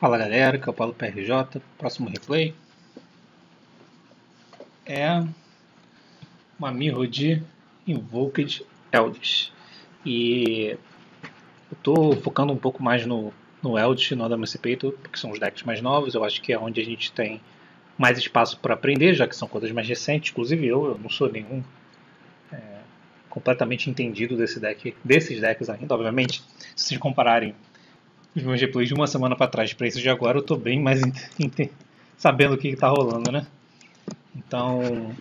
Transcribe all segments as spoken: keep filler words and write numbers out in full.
Fala galera, que é o Paulo P R J. Próximo replay é uma mirror de Invoked Eldritch. E eu tô focando um pouco mais no, no Eldritch e no Emancipator, porque são os decks mais novos. Eu acho que é onde a gente tem mais espaço para aprender, já que são coisas mais recentes. Inclusive eu, eu não sou nenhum é, completamente entendido desse deck, desses decks ainda. Obviamente, se vocês compararem os meus replays de uma semana para trás para esses de agora, eu tô bem mais sabendo o que está rolando, né? Então,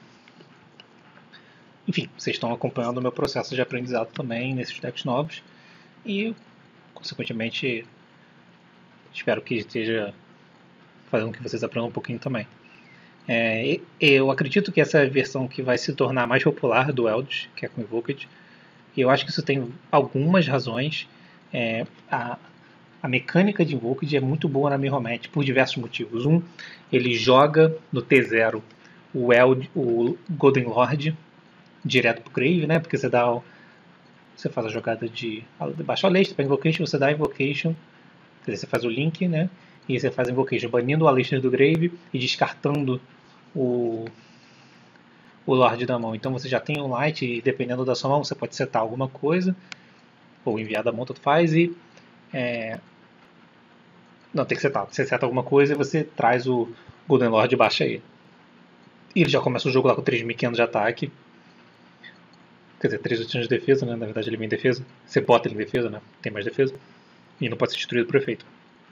enfim, vocês estão acompanhando o meu processo de aprendizado também nesses decks novos e, consequentemente, espero que esteja fazendo com que vocês aprendam um pouquinho também. É, eu acredito que essa é a versão que vai se tornar mais popular do Eldritch, que é com Invoked, e eu acho que isso tem algumas razões. É, a, a mecânica de Invoked é muito boa na Mirror Match por diversos motivos. Um, ele joga no T zero o, Eld, o Golden Lord direto pro Grave, né? Porque você dá o, você faz a jogada de baixo a Aleister para Invocation, você dá a Invocation, quer dizer, você faz o link, né? E você faz a Invocation banindo o Aleister do Grave e descartando o o Lorde da mão. Então você já tem um Light e dependendo da sua mão você pode setar alguma coisa ou enviar da mão, tanto faz, e é, não, tem que setar. Você seta alguma coisa e você traz o Golden Lord e baixa ele. E ele já começa o jogo lá com três mil e quinhentos de ataque. Quer dizer, três mil e oitocentos de defesa, né? Na verdade ele vem em defesa. Você bota ele em defesa, né? Tem mais defesa. E não pode ser destruído por efeito.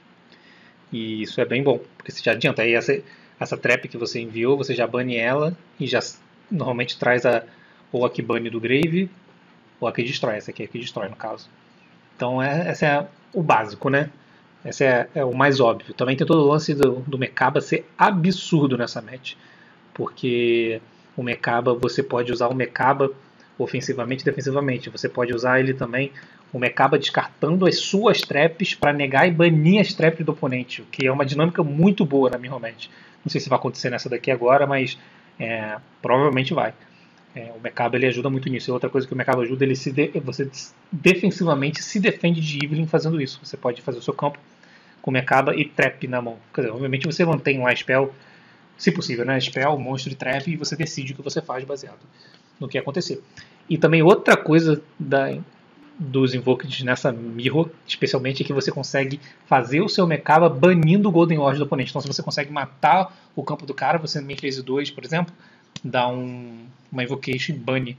E isso é bem bom, porque você já adianta. Aí essa, essa trap que você enviou, você já bane ela e já normalmente traz a, ou a que bane do Grave, ou a que destrói. Essa aqui é a que destrói, no caso. Então é, esse é o básico, né? Esse é, é o mais óbvio. Também tem todo o lance do, do Mekaba ser absurdo nessa match. Porque o Mekaba, você pode usar o Mekaba ofensivamente e defensivamente. Você pode usar ele também, o Mekaba descartando as suas traps para negar e banir as traps do oponente. O que é uma dinâmica muito boa na Mirror Match. Não sei se vai acontecer nessa daqui agora, mas é, provavelmente vai. É, o Mekaba ele ajuda muito nisso. E outra coisa que o Mekaba ajuda, ele se de, você defensivamente se defende de Evelyn fazendo isso. Você pode fazer o seu campo com Mekaba e Trap na mão. Quer dizer, obviamente você mantém lá Spell, se possível, né? Spell, monstro e Trap, e você decide o que você faz baseado no que acontecer. E também outra coisa da, dos Invoked nessa Mirror, especialmente, é que você consegue fazer o seu Mekaba banindo o Golden Lord do oponente. Então se você consegue matar o campo do cara, você no três e dois, por exemplo, dá um, uma Invocation e bane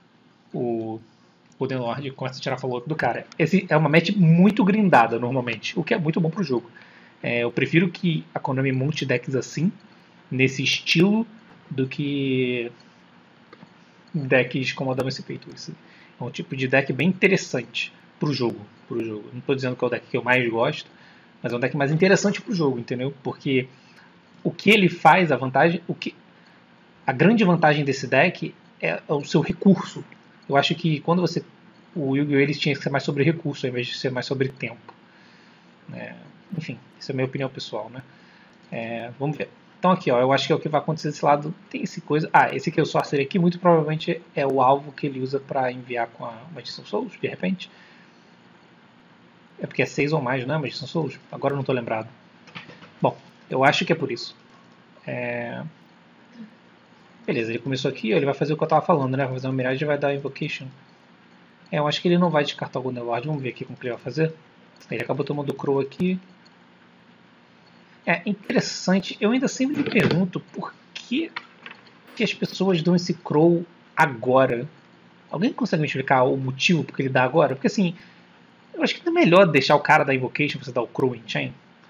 o Golden Lord e começa a tirar follow-up do cara. Esse é uma match muito grindada normalmente, o que é muito bom pro jogo. É, eu prefiro que a Konami monte decks assim, nesse estilo, do que decks como a Emancipator. É um tipo de deck bem interessante pro jogo. Pro jogo. Não estou dizendo que é o deck que eu mais gosto, mas é um deck mais interessante pro jogo, entendeu? Porque o que ele faz, a vantagem, o que a grande vantagem desse deck é o seu recurso. Eu acho que quando você... O Yu-Gi-Oh! Ele tinha que ser mais sobre recurso, ao invés de ser mais sobre tempo. É, enfim, essa é a minha opinião pessoal, né? É, vamos ver. Então aqui, ó, eu acho que é o que vai acontecer desse lado. Tem esse coisa... Ah, esse aqui é o Sorcerer aqui, muito provavelmente é o alvo que ele usa para enviar com a Magician Souls, de repente. É porque é seis ou mais, né, Magician Souls? Agora eu não estou lembrado. Bom, eu acho que é por isso. É... Beleza, ele começou aqui, ó, ele vai fazer o que eu estava falando, né? Vai fazer uma miragem e vai dar Invocation. É, eu acho que ele não vai descartar o Golden Lord. Vamos ver aqui como que ele vai fazer. Ele acabou tomando o Crow aqui. É interessante. Eu ainda sempre me pergunto por que, que as pessoas dão esse Crow agora. Alguém consegue me explicar o motivo porque ele dá agora? Porque assim, eu acho que é melhor deixar o cara da Invocation pra você dar o Crow em Chain.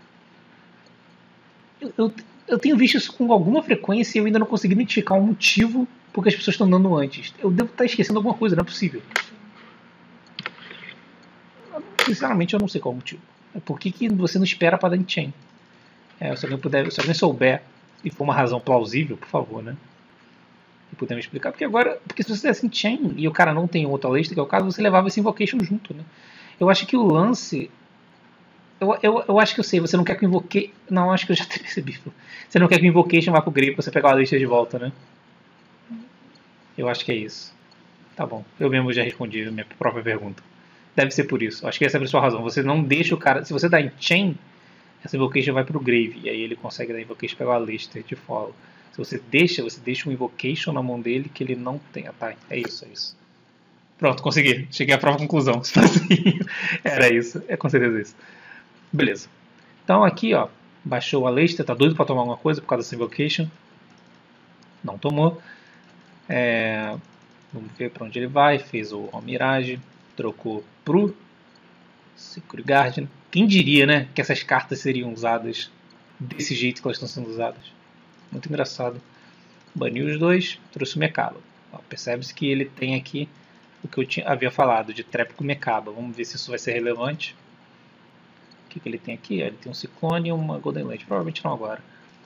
Eu, eu, eu tenho visto isso com alguma frequência e eu ainda não consegui identificar um motivo porque as pessoas estão dando antes. Eu devo estar esquecendo alguma coisa, não é possível. Sinceramente, eu não sei qual é o motivo. Por que, que você não espera para dar em Chain? É, se, alguém puder, se alguém souber e for uma razão plausível, por favor, né? E puder me explicar. Porque agora, porque se você desse em Chain e o cara não tem outra lista, que é o caso, você levava esse Invocation junto, né? Eu acho que o lance... Eu, eu, eu acho que eu sei, você não quer que o Invocation... Não, acho que eu já percebi. Você não quer que o Invocation vá pro Grave pra você pegar a lista de volta, né? Eu acho que é isso. Tá bom, eu mesmo já respondi a minha própria pergunta. Deve ser por isso. Acho que essa é a principal razão. Você não deixa o cara... Se você dá em Chain, essa Invocation vai pro Grave, e aí ele consegue dar Invocation e pegar o Aleister de follow. Se você deixa, você deixa um Invocation na mão dele que ele não tem. Ah, tá, é isso, é isso. Pronto, consegui. Cheguei à própria conclusão. Era isso, é com certeza isso. Beleza. Então aqui, ó, baixou o Aleister, tá doido pra tomar alguma coisa por causa dessa Invocation. Não tomou. É, vamos ver pra onde ele vai. Fez o Mirage, trocou pro Secret Guardian. Quem diria, né, que essas cartas seriam usadas desse jeito que elas estão sendo usadas? Muito engraçado. Baniu os dois, trouxe o Mekaba. Percebe-se que ele tem aqui o que eu tinha, havia falado, de Trap com Mekaba. Vamos ver se isso vai ser relevante. O que, que ele tem aqui? Ele tem um Ciclone e uma Golden Lante. Provavelmente não agora.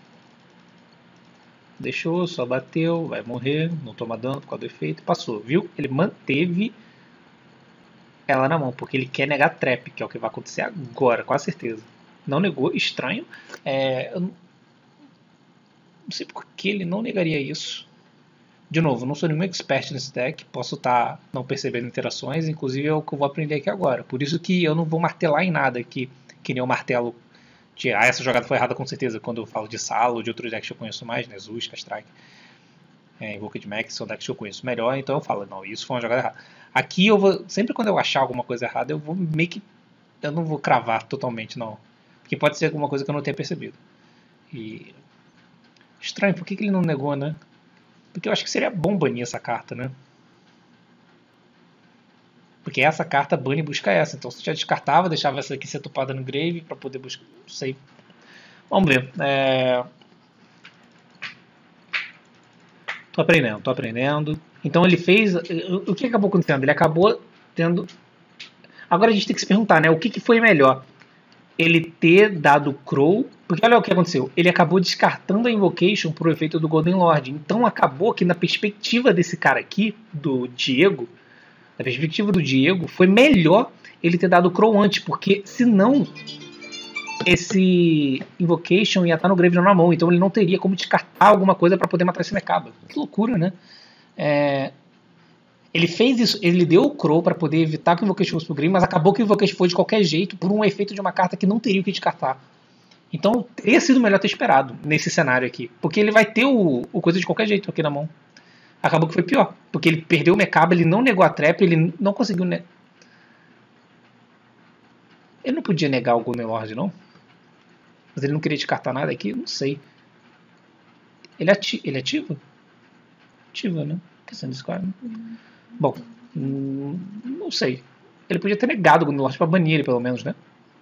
Deixou, só bateu, vai morrer, não toma dano por causa do efeito. Passou, viu? Ele manteve ela na mão, porque ele quer negar Trap, que é o que vai acontecer agora, com certeza. Não negou, estranho. É, eu não sei por que ele não negaria isso. De novo, não sou nenhum expert nesse deck, posso estar tá não percebendo interações, inclusive é o que eu vou aprender aqui agora. Por isso que eu não vou martelar em nada aqui, que nem o martelo de, ah, essa jogada foi errada com certeza, quando eu falo de Sala ou de outros decks que eu conheço mais, né, Zeus, Strike, é, Invoked Max, são decks que eu conheço melhor, então eu falo, não, isso foi uma jogada errada. Aqui eu vou, sempre quando eu achar alguma coisa errada, eu vou meio que, eu não vou cravar totalmente, não. Porque pode ser alguma coisa que eu não tenha percebido. E... estranho, por que, que ele não negou, né? Porque eu acho que seria bom banir essa carta, né? Porque essa carta bane e busca essa. Então você já descartava, deixava essa aqui ser topada no grave pra poder buscar. Não sei. Vamos ver. É... Tô aprendendo, tô aprendendo. Então ele fez. O que acabou acontecendo? Ele acabou tendo. Agora a gente tem que se perguntar, né? O que, que foi melhor? Ele ter dado Crow. Porque olha o que aconteceu. Ele acabou descartando a Invocation pro efeito do Golden Lord. Então acabou que na perspectiva desse cara aqui, do Diego, na perspectiva do Diego, foi melhor ele ter dado Crow antes. Porque senão esse Invocation ia estar no Graveyard na mão. Então ele não teria como descartar alguma coisa para poder matar esse Mekaba. Que loucura, né? É... Ele fez isso, ele deu o Crow para poder evitar que o Invocation fosse pro Grave, mas acabou que o Invocation foi de qualquer jeito por um efeito de uma carta que não teria o que descartar. Então teria sido melhor ter esperado nesse cenário aqui. Porque ele vai ter o, o coisa de qualquer jeito aqui na mão. Acabou que foi pior. Porque ele perdeu o Mekaba, ele não negou a trap, ele não conseguiu... Ne... Ele não podia negar o Golden Lord, não? Mas ele não queria descartar nada aqui? Não sei. Ele, ati... ele ativa? Ativa, né? Questão desse cara. Bom, não sei. Ele podia ter negado o Golden Lord pra banir ele, pelo menos, né?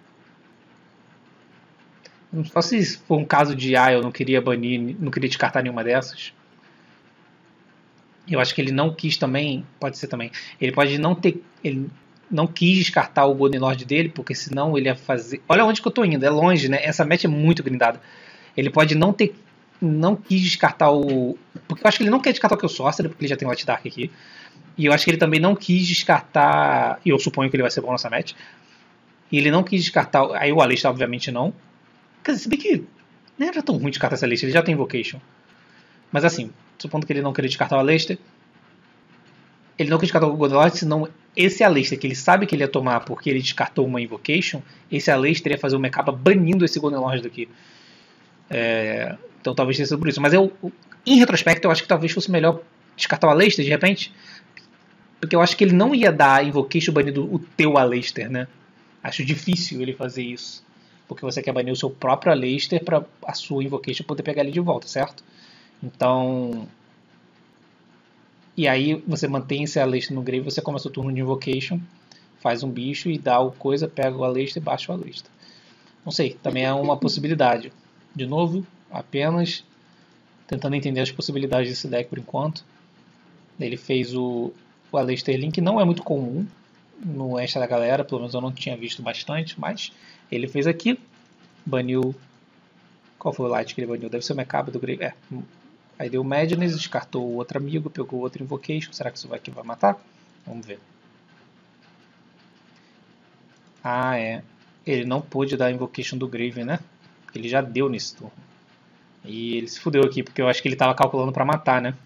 Não sei se for um caso de, ah, eu não queria banir, não queria descartar nenhuma dessas. Eu acho que ele não quis também, pode ser também, ele pode não ter, ele não quis descartar o Golden Lord dele, porque senão ele ia fazer, olha onde que eu tô indo, é longe, né, essa match é muito grindada. Ele pode não ter, não quis descartar o, porque eu acho que ele não quer descartar o Kill Sorcerer, porque ele já tem o Light Dark aqui, e eu acho que ele também não quis descartar, e eu suponho que ele vai ser bom nessa match, e ele não quis descartar, aí o Aleister obviamente não, quer dizer, se bem que não era tão ruim descartar essa lista, ele já tem Invocation, mas assim, supondo que ele não queria descartar o Aleister, ele não queria descartar o Golden Lord, senão esse Aleister que ele sabe que ele ia tomar porque ele descartou uma Invocation, esse Aleister ia fazer o Mekaba banindo esse Golden Lord daqui. É, então talvez tenha sido por isso. Mas eu, em retrospecto, eu acho que talvez fosse melhor descartar o Aleister de repente, porque eu acho que ele não ia dar Invocation banindo o teu Aleister, né? Acho difícil ele fazer isso, porque você quer banir o seu próprio Aleister para a sua Invocation poder pegar ele de volta, certo? Então, e aí você mantém esse Aleister no grave, você começa o turno de Invocation, faz um bicho e dá o coisa, pega o Aleister e baixa o Aleister. Não sei, também é uma possibilidade. De novo, apenas tentando entender as possibilidades desse deck por enquanto. Ele fez o, o Aleister Link, não é muito comum no extra da galera, pelo menos eu não tinha visto bastante, mas ele fez aqui, baniu... Qual foi o light que ele baniu? Deve ser o Mekaba do grave. É. Aí deu Madness, descartou o outro amigo, pegou outro Invocation. Será que isso aqui vai matar? Vamos ver. Ah, é. Ele não pôde dar Invocation do Grave, né? Ele já deu nesse turno. E ele se fudeu aqui, porque eu acho que ele estava calculando pra matar, né?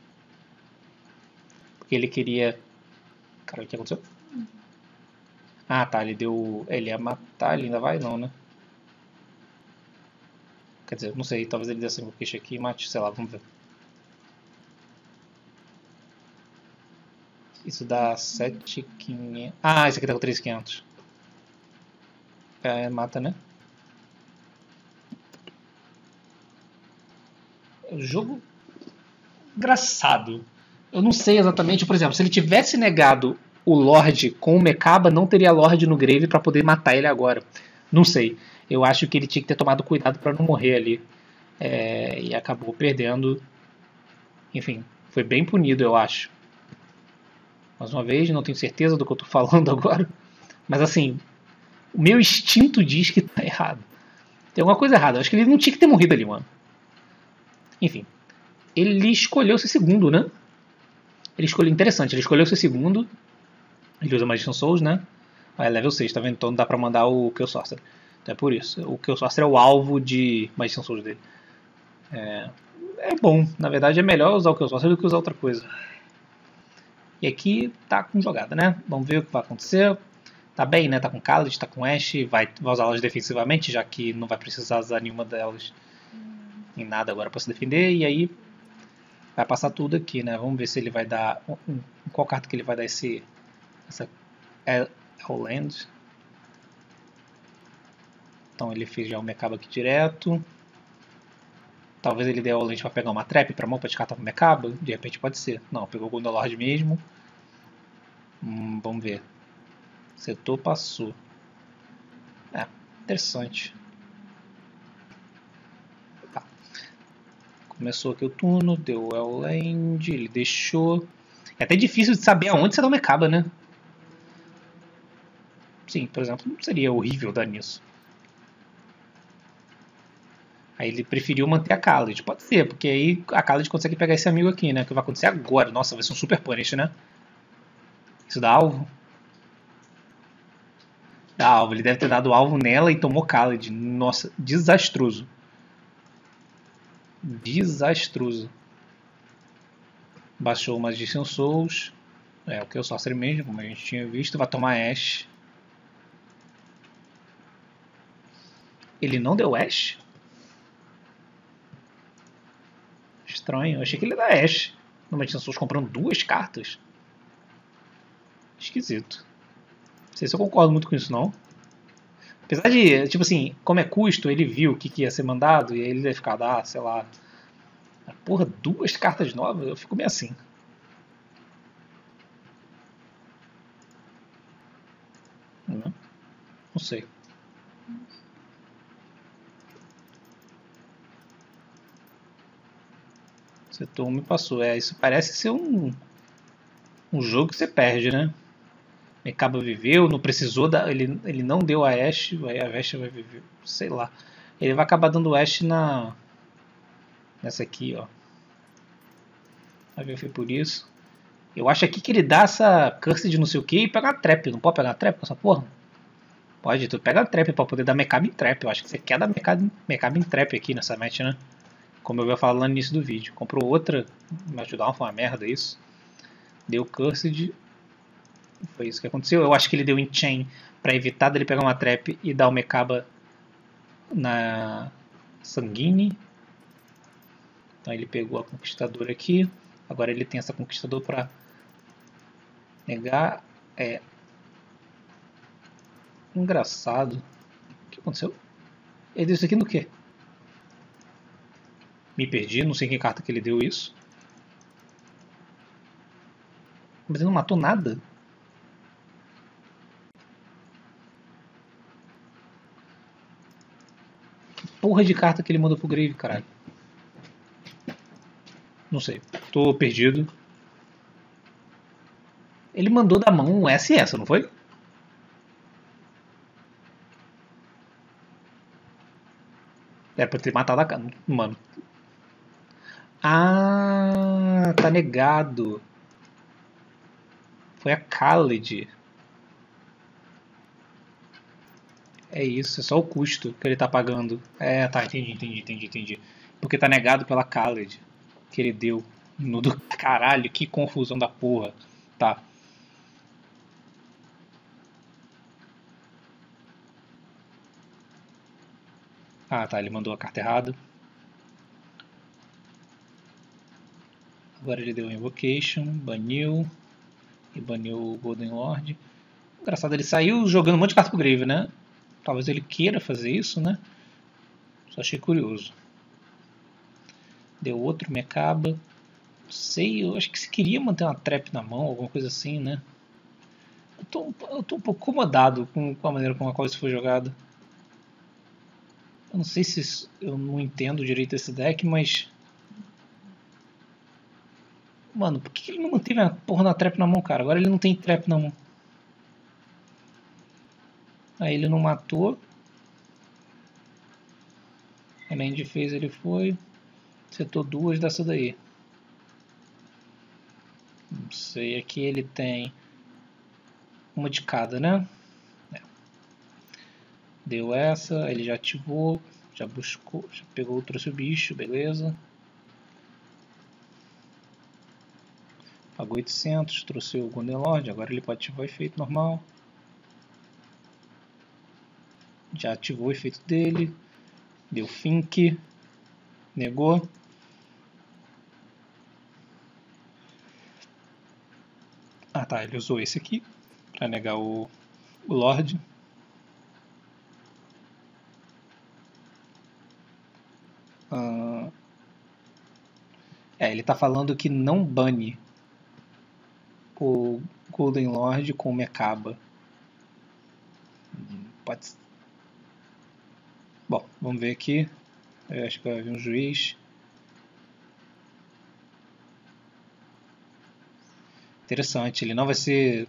Porque ele queria... Cara, o que aconteceu? Ah, tá. Ele deu... Ele ia matar, ele ainda vai? Não, né? Quer dizer, não sei, talvez ele dê essa conquista aqui e mate, sei lá, vamos ver. Isso dá sete mil e quinhentos. Ah, esse aqui tá com três mil e quinhentos. É, mata, né? O jogo engraçado. Eu não sei exatamente, por exemplo, se ele tivesse negado o Lorde com o Mekaba, não teria Lorde no Grave pra poder matar ele agora. Não sei. Eu acho que ele tinha que ter tomado cuidado pra não morrer ali. É, e acabou perdendo. Enfim, foi bem punido, eu acho. Mais uma vez, não tenho certeza do que eu tô falando agora. Mas assim, o meu instinto diz que tá errado. Tem alguma coisa errada. Eu acho que ele não tinha que ter morrido ali, mano. Enfim. Ele escolheu ser segundo, né? Ele escolheu. Interessante, ele escolheu ser segundo. Ele usa Magician Souls, né? Ah, é level seis, tá vendo? Então dá pra mandar o Kill Sorcerer. Então é por isso. O Kill Sorcerer é o alvo de Magician Souls dele. É, é bom. Na verdade é melhor usar o Kill Sorcerer do que usar outra coisa. E aqui tá com jogada, né? Vamos ver o que vai acontecer. Tá bem, né? Tá com Khaled, tá com Ashe. Vai, vai usar elas defensivamente, já que não vai precisar usar nenhuma delas em nada agora pra se defender. E aí vai passar tudo aqui, né? Vamos ver se ele vai dar... Um, qual carta que ele vai dar esse... Essa... Hellland. Então ele fez já o Mekaba aqui direto. Talvez ele dê o lente pra pegar uma trap pra mão pra descartar o Mekaba. De repente pode ser. Não, pegou o Gondolord mesmo. Hum, vamos ver. Setor passou. É, interessante. Tá. Começou aqui o turno, deu o Hellland, ele deixou. É até difícil de saber aonde você dá o Mekaba, né? Sim, por exemplo, não seria horrível dar nisso. Aí ele preferiu manter a Khaled. Pode ser, porque aí a Khaled consegue pegar esse amigo aqui, né? Que vai acontecer agora. Nossa, vai ser um super punish, né? Isso dá alvo? Dá alvo. Ele deve ter dado alvo nela e tomou Khaled. Nossa, desastroso. Desastroso. Baixou o Magician Souls. É, o que eu Sorcerer mesmo, como a gente tinha visto. Vai tomar Ashe. Ele não deu Ashe? Estranho. Eu achei que ele ia dar Ashe. No Magician Souls comprando duas cartas. Esquisito. Não sei se eu concordo muito com isso, não. Apesar de, tipo assim, como é custo, ele viu o que, que ia ser mandado e aí ele deve ficar, ah, sei lá. Porra, duas cartas novas? Eu fico meio assim. Não, não sei. Setor me passou. É, isso parece ser um, um jogo que você perde, né? Mekaba viveu, não precisou da. Ele, ele não deu a Ashe, aí a Ashe vai viver. Sei lá. Ele vai acabar dando Ashe na. Nessa aqui, ó. Vai ver por isso. Eu acho aqui que ele dá essa curse de não sei o que e pega a trap. Não pode pegar a trap com essa porra? Pode, tu pega a trap pra poder dar Mekaba em trap. Eu acho que você quer dar Mekaba em trap aqui nessa match, né? Como eu ia falar lá no início do vídeo. Comprou outra, me ajudar, foi uma merda isso. Deu Cursed. Foi isso que aconteceu. Eu acho que ele deu Enchain pra evitar dele pegar uma trap e dar o Mekaba na Sanguine. Então ele pegou a Conquistadora aqui. Agora ele tem essa Conquistadora pra negar. É engraçado. O que aconteceu? Ele deu isso aqui no quê? Me perdi, não sei em que carta que ele deu isso. Mas ele não matou nada. Que porra de carta que ele mandou pro Grave, caralho. Não sei, tô perdido. Ele mandou da mão um S S, não foi? É pra ter matado a cara. Mano. Ah, tá negado. Foi a Khaled. É isso, é só o custo que ele tá pagando. É, tá, entendi, entendi, entendi, entendi. Porque tá negado pela Khaled que ele deu. No do caralho, que confusão da porra. Tá. Ah, tá, ele mandou a carta errada. Agora ele deu Invocation, baniu. E baniu o Golden Lord. Engraçado, ele saiu jogando um monte de carta pro Grave, né? Talvez ele queira fazer isso, né? Só achei curioso. Deu outro Mekaba. Não sei, eu acho que se queria manter uma trap na mão, alguma coisa assim, né? Eu tô, eu tô um pouco incomodado com, com a maneira com a qual isso foi jogado. Eu não sei se isso, eu não entendo direito esse deck, mas... Mano, por que ele não manteve a porra na trap na mão, cara? Agora ele não tem trap na mão. Aí ele não matou. A Land fez, ele foi. Setou duas dessa daí. Não sei, aqui ele tem uma de cada, né? É. Deu essa, ele já ativou, já buscou, já pegou, trouxe o bicho, beleza. Pagou oitocentos, trouxe o Golden Lord, agora ele pode ativar o efeito normal. Já ativou o efeito dele. Deu Fink. Negou. Ah tá, ele usou esse aqui para negar o, o Lorde. Ah, é, ele tá falando que não bane o Golden Lord com o Mekaba. Pode... Bom, vamos ver aqui. Eu acho que vai vir um juiz. Interessante, ele não vai ser...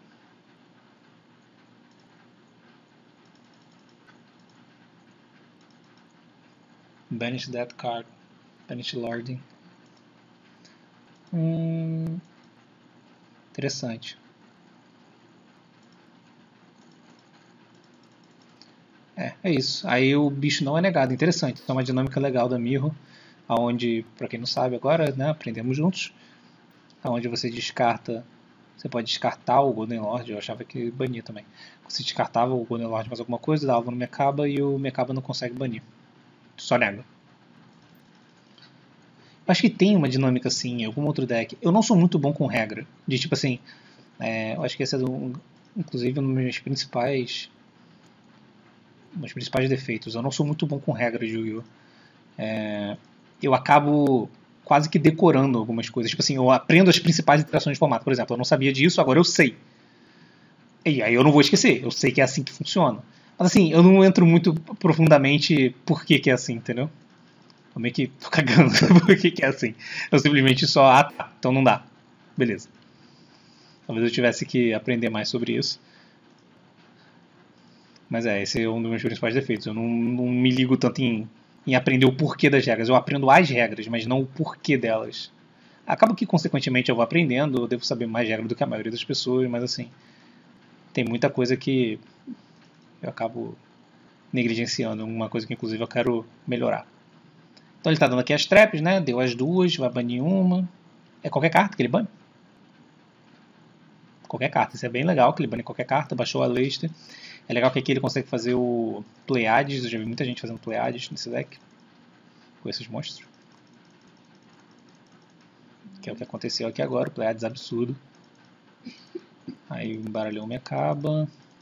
Banish that card. Banish Lording. Hum... Interessante. É, é isso. Aí o bicho não é negado. Interessante. Isso é uma dinâmica legal da Mirror, onde, para quem não sabe agora, né, aprendemos juntos, onde você descarta, você pode descartar o Golden Lord, eu achava que bania também. Você descartava o Golden Lord mais alguma coisa, dava no Mekaba e o Mekaba não consegue banir. Só nega. Acho que tem uma dinâmica assim em algum outro deck. Eu não sou muito bom com regra. De tipo assim, é, eu acho que esse é um, inclusive um dos meus principais meus principais defeitos. Eu não sou muito bom com regra de Yu-Gi-Oh! É, eu acabo quase que decorando algumas coisas. Tipo assim, eu aprendo as principais interações de formato. Por exemplo, eu não sabia disso, agora eu sei. E aí eu não vou esquecer. Eu sei que é assim que funciona. Mas assim, eu não entro muito profundamente por que, que é assim, entendeu? Eu meio que tô cagando por que, que é assim. Eu simplesmente só, ah tá, então não dá. Beleza. Talvez eu tivesse que aprender mais sobre isso. Mas é, esse é um dos meus principais defeitos. Eu não, não me ligo tanto em, em aprender o porquê das regras. Eu aprendo as regras, mas não o porquê delas. Acaba que, consequentemente, eu vou aprendendo, eu devo saber mais regras do que a maioria das pessoas, mas assim, tem muita coisa que eu acabo negligenciando, uma coisa que inclusive eu quero melhorar. Então ele está dando aqui as traps, né? Deu as duas, vai banir uma. É qualquer carta que ele bane. Qualquer carta, isso é bem legal, que ele bane qualquer carta, baixou a Leicester. É legal que aqui ele consegue fazer o Pleiades, eu já vi muita gente fazendo Pleiades nesse deck, com esses monstros. Que é o que aconteceu aqui agora, o Pleiades absurdo. Aí embaralhou o Mekaba.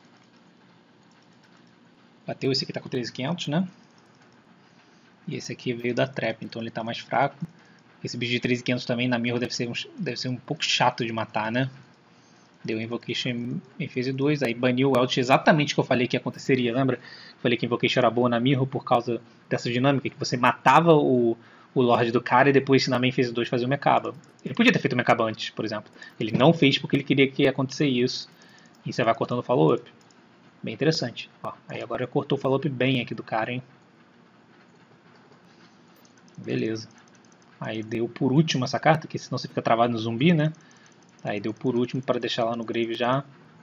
Bateu, esse aqui tá com treze mil e quinhentos, né? E esse aqui veio da Trap, então ele tá mais fraco. Esse bicho de treze mil e quinhentos também na Mirror deve ser, um, deve ser um pouco chato de matar, né? Deu Invocation em phase dois, aí baniu o Elt exatamente o que eu falei que aconteceria, lembra? Eu falei que Invocation era boa na Mirror por causa dessa dinâmica, que você matava o, o Lorde do cara e depois na main phase dois fazia o Mekaba. Ele podia ter feito o Mekaba antes, por exemplo. Ele não fez porque ele queria que ia acontecer isso. E você vai cortando o follow-up. Bem interessante. Ó, aí agora cortou o follow-up bem aqui do cara, hein? Beleza. Aí deu por último essa carta, que senão você fica travado no zumbi, né? Aí deu por último para deixar lá no grave já.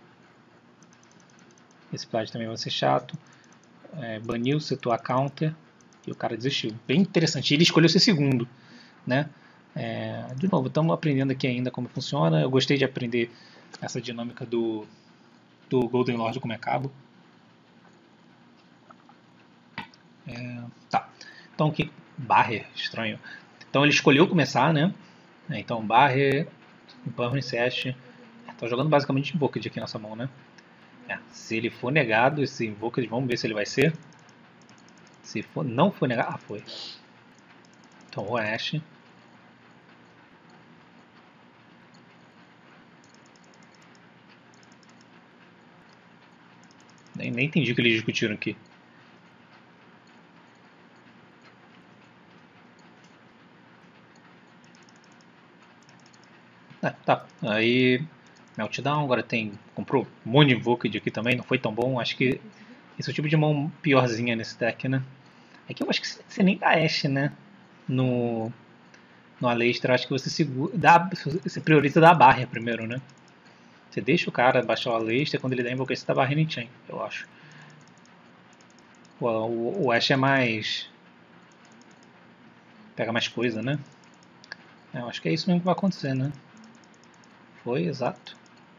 Esse plat também vai ser chato. É, baniu, setou a counter e o cara desistiu. Bem interessante. Ele escolheu ser segundo, né? É, de novo, estamos aprendendo aqui ainda como funciona. Eu gostei de aprender essa dinâmica do, do Golden Lord como é cabo. É, Tá. Então que barrer, estranho. Então ele escolheu começar, né? Então barrer, impermanence set. Tô jogando basicamente Invoked aqui nessa mão, né? É, se ele for negado, esse Invoked, vamos ver se ele vai ser. Se for, não for negado, ah, foi. Então o Ash. Nem, nem entendi o que eles discutiram aqui. É, tá, aí Meltdown, agora tem, comprou um monte de Invoked aqui também, não foi tão bom, acho que esse é o tipo de mão piorzinha nesse deck, né? É que eu acho que você nem dá Ashe, né? No, no Aleister, acho que você segura, dá, você prioriza dar a barra primeiro, né? Você deixa o cara baixar o Aleister, quando ele dá Invocation você tá barrando em chain, eu acho. O, o, o Ashe é mais... pega mais coisa, né? É, eu acho que é isso mesmo que vai acontecer, né? Foi, exato.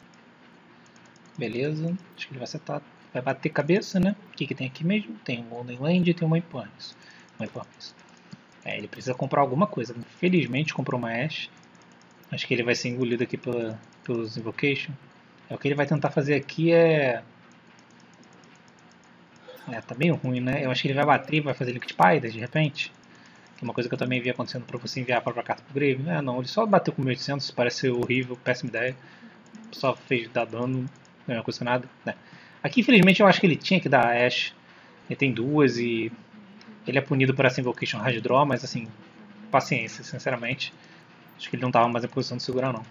Beleza, acho que ele vai acertar, vai bater cabeça, né? O que, que tem aqui mesmo? Tem um Golden Land e tem uma Impermanence. Uma Impermanence. É, ele precisa comprar alguma coisa. Infelizmente comprou uma Ashe. Acho que ele vai ser engolido aqui pela, pelos Invocation. É, o que ele vai tentar fazer aqui é... É, tá meio ruim, né? Eu acho que ele vai bater e vai fazer Liquid Spider de repente. Que é uma coisa que eu também vi acontecendo pra você enviar a própria carta pro Grave. É, não, ele só bateu com mil e oitocentos, parece ser horrível, péssima ideia. Só fez dar dano, não é uma coisa nada. Né? Aqui, infelizmente, eu acho que ele tinha que dar a Ashe. Ele tem duas e ele é punido por essa Invocation Hard Draw, mas assim, paciência, sinceramente. Acho que ele não estava mais em posição de segurar, não.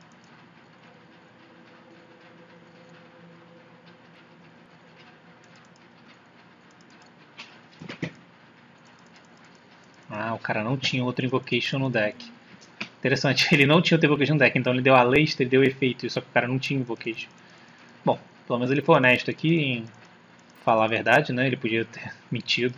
Ah, o cara não tinha outro Invocation no deck. Interessante, ele não tinha outro Invocation no deck, então ele deu a Aleister, ele deu efeito, só que o cara não tinha Invocation. Bom, pelo menos ele foi honesto aqui em falar a verdade, né? Ele podia ter mentido.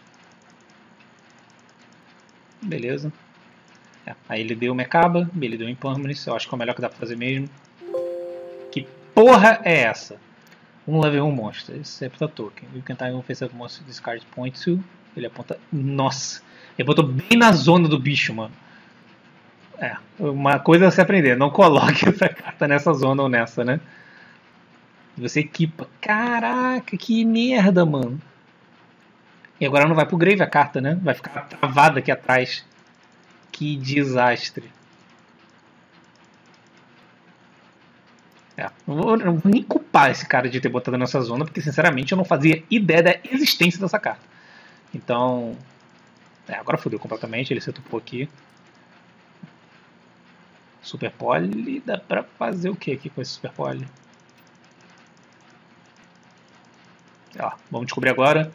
Beleza. É, aí ele deu Mekaba, ele deu Impermanence, eu acho que é o melhor que dá pra fazer mesmo. Que porra é essa? Um level um monster, except a token. You can time offensive monster discard point to. Ele aponta. Nossa! Ele botou bem na zona do bicho, mano. É, uma coisa é você aprender, não coloque essa carta nessa zona ou nessa, né? Você equipa. Caraca, que merda, mano. E agora não vai pro grave a carta, né? Vai ficar travada aqui atrás. Que desastre. É, não, vou, não vou nem culpar esse cara de ter botado nessa zona, porque sinceramente eu não fazia ideia da existência dessa carta. Então. É, agora fodeu completamente, ele setupou aqui. Super Poly, dá pra fazer o que aqui com esse Super Poly? Ó, vamos descobrir agora.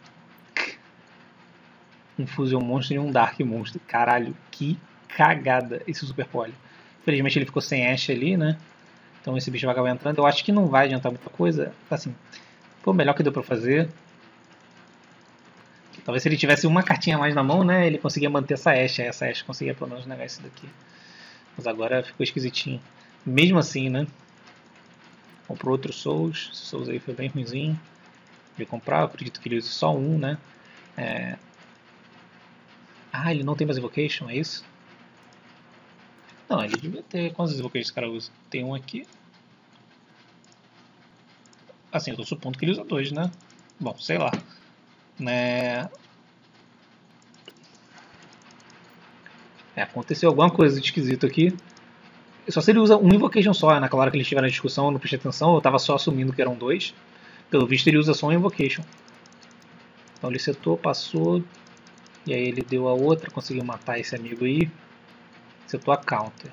Um Fusion Monster e um Dark Monster. Caralho, que cagada esse Super Poly. Infelizmente ele ficou sem Ashe ali, né? Então esse bicho vai acabar entrando. Eu acho que não vai adiantar muita coisa. Assim, foi o melhor que deu pra fazer. Talvez se ele tivesse uma cartinha a mais na mão, né? Ele conseguia manter essa Ashe. Essa Ashe conseguia pelo menos negar isso daqui. Mas agora ficou esquisitinho. Mesmo assim, né? Comprou outro Souls. Esse Souls aí foi bem ruimzinho de comprar. Eu acredito que ele use só um, né? É... Ah, ele não tem mais Evocation, é isso? Não, ele devia ter. Quantos Evocations esse cara usa? Tem um aqui. Assim, eu tô supondo que ele usa dois, né? Bom, sei lá. Né... É, aconteceu alguma coisa de esquisito aqui. Só se ele usa um Invocation só, naquela hora que eles estiveram na discussão, eu não prestei atenção, eu tava só assumindo que eram dois. Pelo visto ele usa só um Invocation. Então ele setou, passou, e aí ele deu a outra, conseguiu matar esse amigo aí. Setou a counter.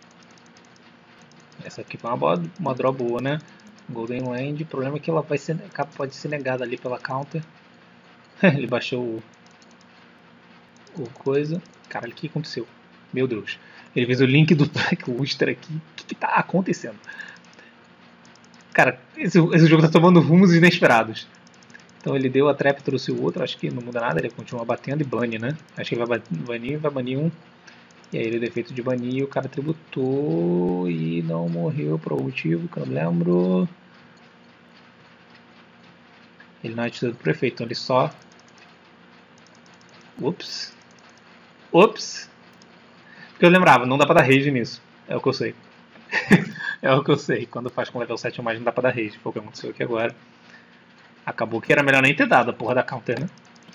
Essa aqui foi uma, boa, uma draw boa, né? Golden Land, o problema é que ela vai ser, pode ser negada ali pela counter. Ele baixou o, o coisa. Caralho, o que aconteceu? Meu Deus. Ele fez o link do Black Luster aqui. O que, que tá acontecendo? Cara, esse, esse jogo tá tomando rumos inesperados. Então ele deu a trap, trouxe o outro. Acho que não muda nada, ele continua batendo e bane, né? Acho que ele vai banir, vai banir um. E aí ele deu efeito de banir e o cara tributou e não morreu por algum motivo que eu não lembro. Ele não é título do prefeito, então ele só Ups. Ups. Porque eu lembrava, não dá pra dar rage nisso. É o que eu sei. É o que eu sei. Quando faz com level sete ou mais não dá pra dar rage. Foi o que aconteceu aqui agora. Acabou que era melhor nem ter dado a porra da counter, né?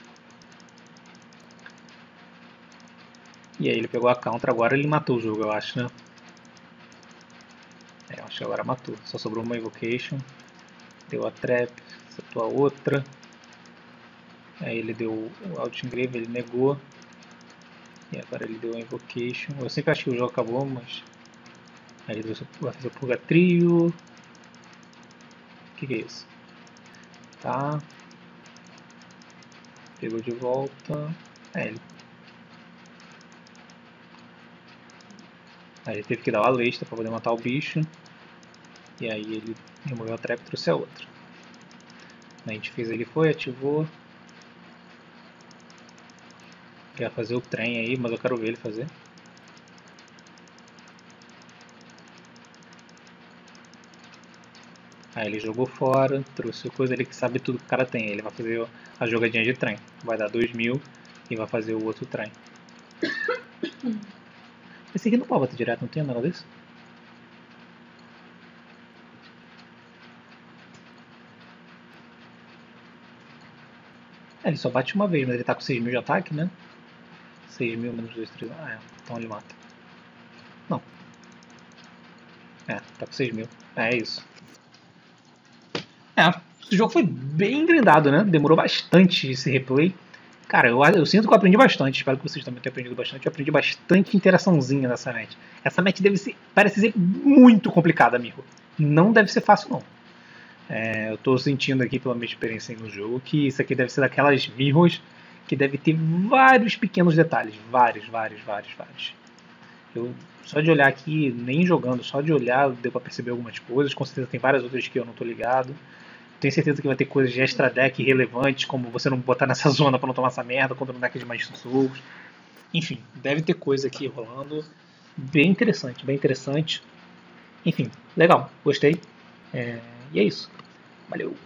E aí ele pegou a counter, agora ele matou o jogo, eu acho, né? É, eu acho que agora matou. Só sobrou uma Invocation. Deu a trap, acertou a outra. Aí ele deu o Out-Engrave, ele negou. E agora ele deu a Invocation. Eu sempre acho que o jogo acabou, mas... Aí ele vai fazer o Purgatrio. O que, que é isso? Tá. Pegou de volta. É, ele... Aí ele teve que dar o Alesta pra poder matar o bicho. E aí ele removeu a trap e trouxe a outra. A gente fez, ele foi, ativou. Quer fazer o trem aí, mas eu quero ver ele fazer. Aí ele jogou fora, trouxe coisa ali que sabe tudo que o cara tem. Ele vai fazer a jogadinha de trem. Vai dar dois mil e vai fazer o outro trem. Esse aqui não pode bater direto, não tem nada disso? É, ele só bate uma vez, mas ele tá com seis mil de ataque, né? seis mil menos dois, três. Ah, é. Então ele mata. Não. É, tá com seis mil. É, é isso. É, esse jogo foi bem grindado, né? Demorou bastante esse replay. Cara, eu, eu sinto que eu aprendi bastante. Espero que vocês também tenham aprendido bastante. Eu aprendi bastante interaçãozinha nessa match. Essa match deve ser, parece ser muito complicada, amigo. Não deve ser fácil, não. É, eu tô sentindo aqui, pela minha experiência no jogo, que isso aqui deve ser daquelas mirrors que deve ter vários pequenos detalhes. Vários, vários, vários, vários. Eu, só de olhar aqui, nem jogando, só de olhar deu pra perceber algumas coisas. Com certeza tem várias outras que eu não tô ligado. Tenho certeza que vai ter coisas de extra deck relevantes, como você não botar nessa zona pra não tomar essa merda contra um deck de mais souls. Enfim, deve ter coisa aqui rolando. Bem interessante, bem interessante. Enfim, legal, gostei. É, e é isso. Valeu!